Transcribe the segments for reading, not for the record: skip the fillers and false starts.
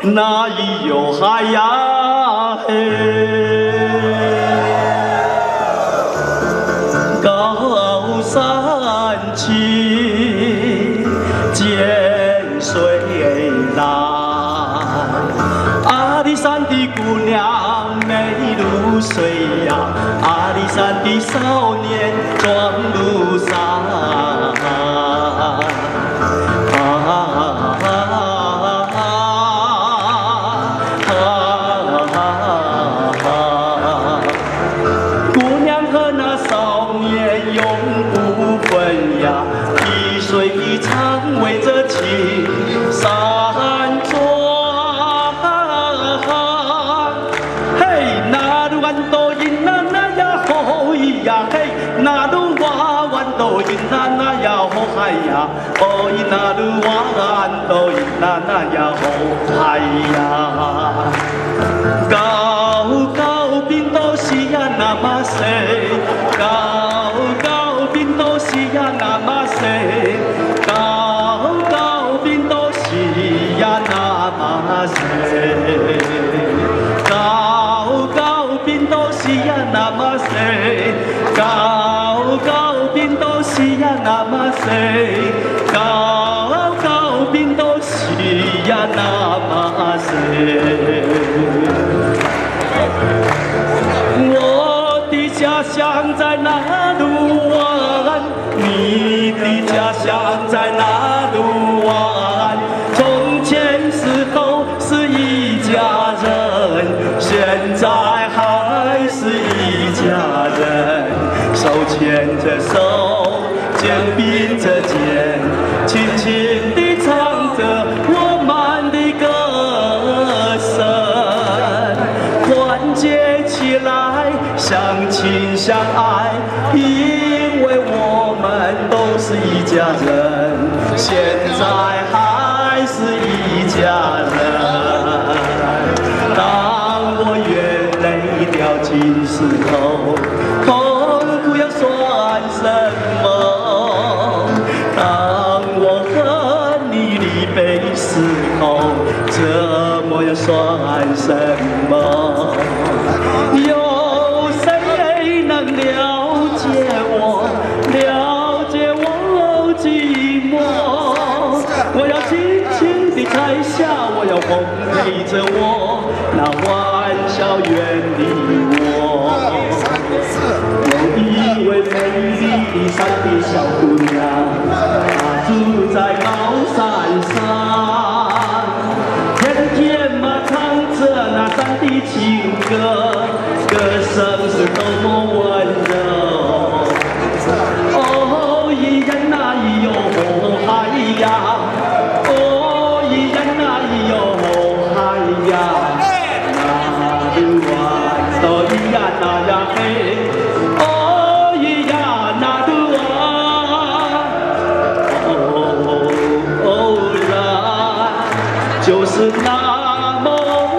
哪里有海呀？高山青，涧水蓝。阿里山的姑娘美如水呀，阿里山的少年壮如山。姑娘和那少年永不分呀，一水一长围着青山转。嘿，那路弯多银那那呀好咿呀嘿，那路哇弯多银那那呀好嗨呀，哦咿那路哇弯多银那那呀好嗨呀。高高冰斗西呀那么谁？高高冰斗西呀那么谁？高高冰斗西呀那么谁？高高冰斗西呀那么谁？高高冰斗西呀那么谁？高高冰斗西呀那么谁？我的家乡在那路湾，你的家乡在那路湾。从前时候是一家人，现在还是一家人。手牵着手，肩并着肩，轻轻地唱着我们的歌声，团结起来，相亲相爱，因为我们都是一家人，现在还是一家人。当我眼泪掉进石头，痛苦又算什么？当我和你离别时候，折磨又算什么？有谁能了解我，了解我寂寞？我要轻轻地摘下，我要风陪着我，那欢笑远离我。有一位美丽的山的小姑娘，她住在高山上，天天嘛唱着那山的情歌，歌声是多么温柔。哦咿呀那咿哟嗨呀，哦咿呀那咿哟嗨呀，那路弯多咿呀那呀嘿，哦咿呀那路弯，哦啦，就是那么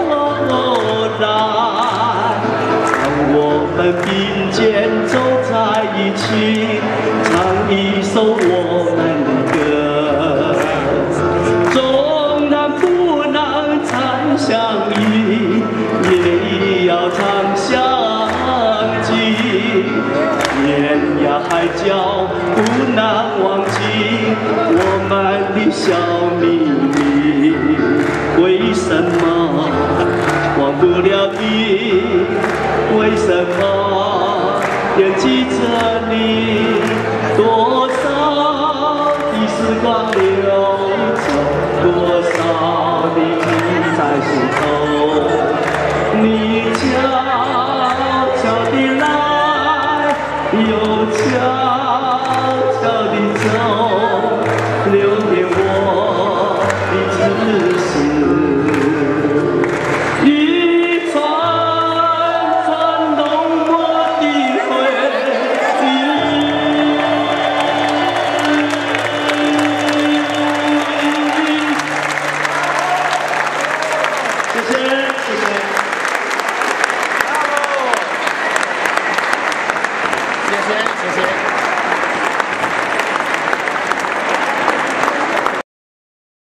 蓝。我们并肩走在一起，唱一首我们的歌。纵然不能常相依，也要常相记。天涯海角不能忘记我们的小秘密。为什么忘不了你？为什么惦记着你？多少的时光流走，多少的情在心头。你将